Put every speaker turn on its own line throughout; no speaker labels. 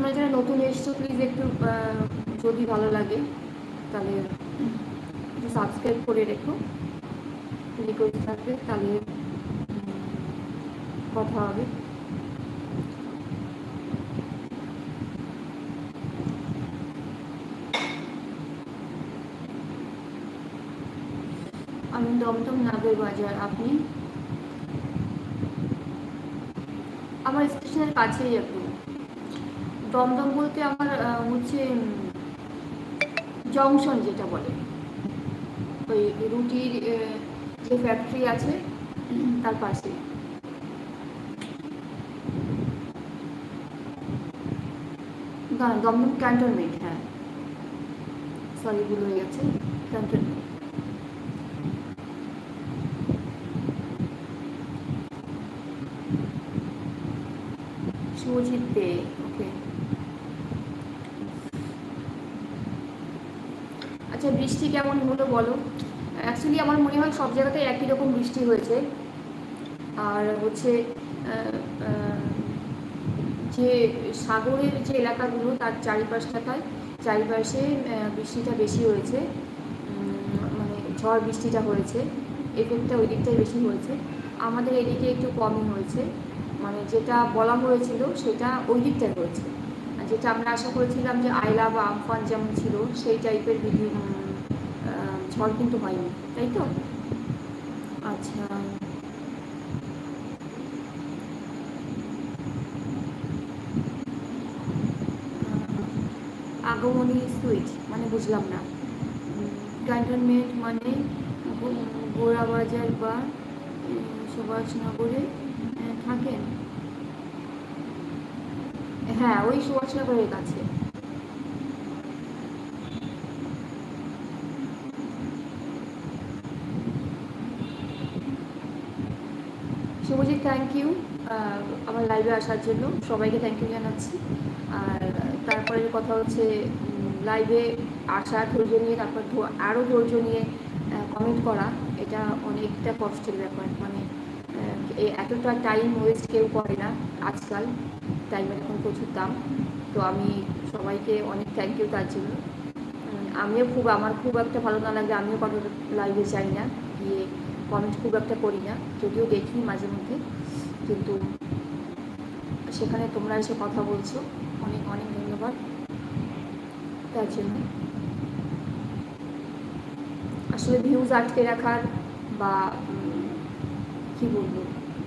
তোমরা যারা নতুন এসছো প্লিজ একটু যদি ভালো লাগে তাহলে একটু সাবস্ক্রাইব করে রেখো, রিকোয়েস্ট থাকবে, তাহলে কথা হবে। আমি দমদম নাগের বাজার। আপনি? আমার স্টেশনের কাছেই একটু। দমদম বলতে আমার হচ্ছে জংশন যেটা বলে, ওই রুটির যে ফ্যাক্টরি আছে তার পাশে। না, দমদম ক্যান্টনমেন্ট। হ্যাঁ, সরি, ভুল হয়ে গেছে, ক্যান্টনমেন্ট। শুভজিৎ দে, ওকে। আচ্ছা, বৃষ্টি কেমন হলো বলো? অ্যাকচুয়ালি আমার মনে হয় সব জায়গাতে একই রকম বৃষ্টি হয়েছে। আর হচ্ছে যে সাগরের যে এলাকাগুলো তার চারিপাশে বৃষ্টিটা বেশি হয়েছে, মানে ঝড় বৃষ্টিটা হয়েছে, এফেক্টটা ওই দিকটাই বেশি হয়েছে। আমাদের এদিকে একটু কমই হয়েছে, মানে যেটা বলা হয়েছিল সেটা ওই দিকটাই হয়েছে। যেটা আমরা আশা করেছিলাম যে আইলা বা আমফান যেমন ছিল সেই টাইপের ঝড় কিন্তু হয়নি, তাই তো? আচ্ছা, আগমনী সুইট মানে বুঝলাম না। ক্যান্টনমেন্ট মানে গোড়াবাজার বা সুভাষনগরে থাকেন? হ্যাঁ, ওই সুভাষনগরের কাছে। শুভজিৎ, থ্যাংক ইউ আমার লাইভে আসার জন্য। সবাইকে থ্যাংক ইউ জানাচ্ছি। আর তারপরে কথা হচ্ছে লাইভে আসা, ধৈর্য নিয়ে, তারপর আরও ধৈর্য নিয়ে কমেন্ট করা, এটা অনেকটা কষ্টের ব্যাপার। মানে এতটা টাইম ওয়েস্ট কেউ করে না আজকাল, টাইমের এখন প্রচুর দাম। তো আমি সবাইকে অনেক থ্যাংক ইউ তার জন্য। আমিও আমার খুব একটা ভালো না লাগলে আমিও কত লাইভে যাই না, গিয়ে কমেন্ট খুব একটা করি না, যদিও দেখি মাঝে মধ্যে, কিন্তু সেখানে তোমরা এসে কথা বলছো, অনেক অনেক ধন্যবাদ তার জন্য। আসলে ভিউজ আটকে রাখার বা কী বলবো,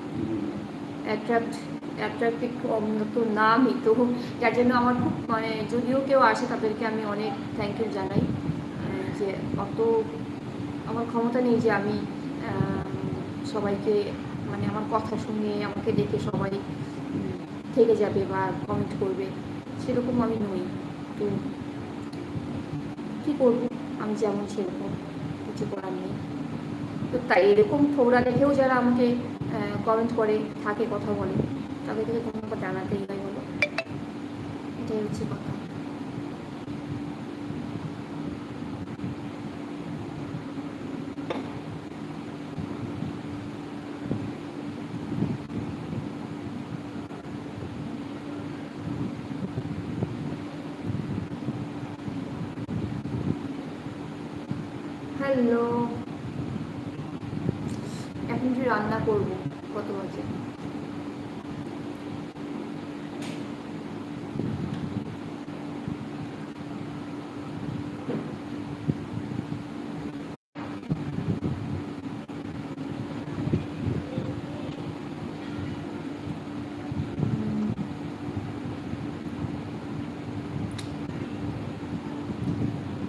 অ্যাট্রাক্টিভ তো নামই তো, যার জন্য আমার খুব, মানে যদিও কেউ আসে তাদেরকে আমি অনেক থ্যাংক ইউ জানাই, যে অত আমার ক্ষমতা নেই যে আমি সবাইকে, মানে আমার কথা শুনে আমাকে দেখে সবাই থেকে যাবে বা কমেন্ট করবে, সেরকম আমি নই। তো কী করবো, আমি যেমন সেরকম, কিছু করার নেই। তো তাই এরকম থোবরা দেখেও যারা আমাকে কমেন্ট করে থাকে, কথা বলে, তাদের থেকে ধন্যবাদ জানাতেই হয়, বলো, এটাই হচ্ছে কথা। হ্যালো, এখন যে রান্না করবো, কত বাজে?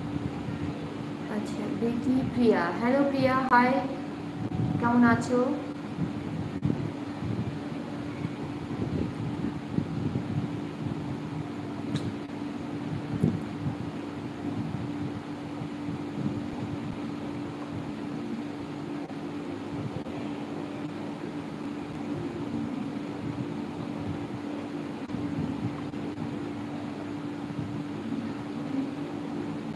আচ্ছা, প্রীতি প্রিয়া, হ্যালো প্রিয়া, হাই, কেমন আছো?